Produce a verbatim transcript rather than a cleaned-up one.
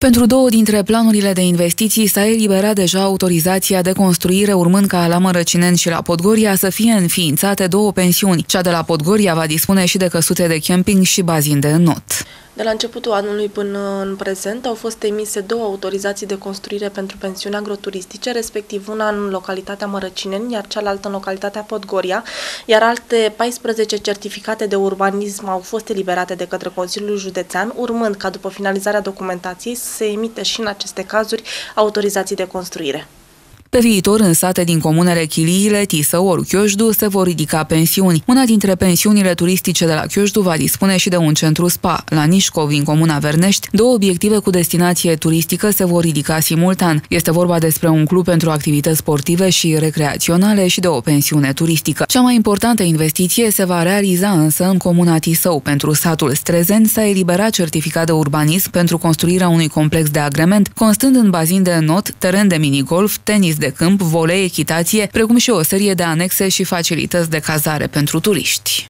Pentru două dintre planurile de investiții s-a eliberat deja autorizația de construire, urmând ca la Mărăcineni și la Podgoria să fie înființate două pensiuni. Cea de la Podgoria va dispune și de căsute de camping și bazin de înot. De la începutul anului până în prezent au fost emise două autorizații de construire pentru pensiuni agroturistice, respectiv una în localitatea Mărăcineni, iar cealaltă în localitatea Podgoria, iar alte paisprezece certificate de urbanism au fost eliberate de către Consiliul Județean, urmând ca după finalizarea documentației să se emite și în aceste cazuri autorizații de construire. Pe viitor, în sate din comunele Chiliile, Tisău ori Chiojdu se vor ridica pensiuni. Una dintre pensiunile turistice de la Chiojdu va dispune și de un centru spa. La Nișcov, în comuna Vernești, două obiective cu destinație turistică se vor ridica simultan. Este vorba despre un club pentru activități sportive și recreaționale și de o pensiune turistică. Cea mai importantă investiție se va realiza însă în comuna Tisău. Pentru satul Strezen s-a eliberat certificat de urbanism pentru construirea unui complex de agrement, constând în bazin de înot, teren de minigolf, tenis de câmp, volei, echitație, precum și o serie de anexe și facilități de cazare pentru turiști.